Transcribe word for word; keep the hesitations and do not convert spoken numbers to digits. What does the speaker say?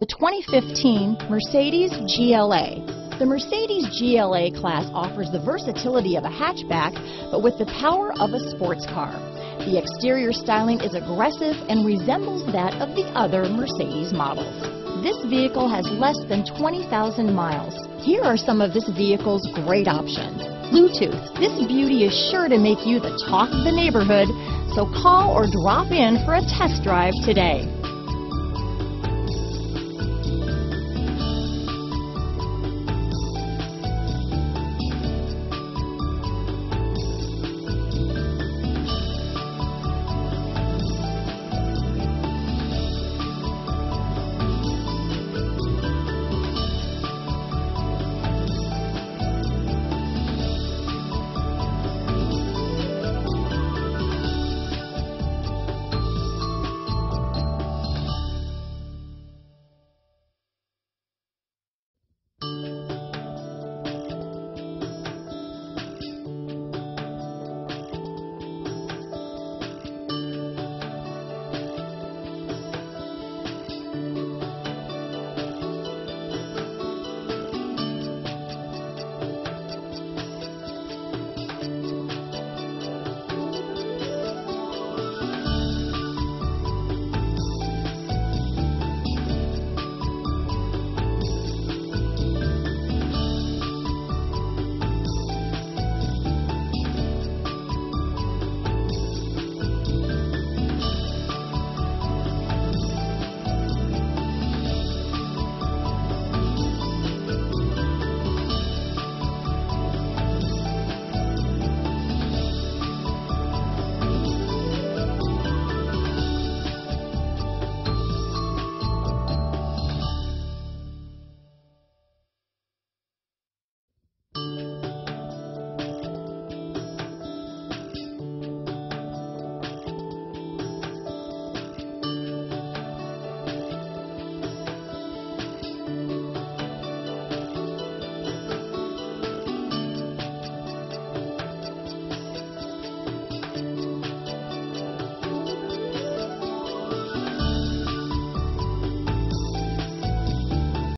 The twenty fifteen Mercedes G L A. The Mercedes G L A-Class offers the versatility of a hatchback, but with the power of a sports car. The exterior styling is aggressive and resembles that of the other Mercedes models. This vehicle has less than twenty thousand miles. Here are some of this vehicle's great options. Bluetooth. This beauty is sure to make you the talk of the neighborhood, so call or drop in for a test drive today.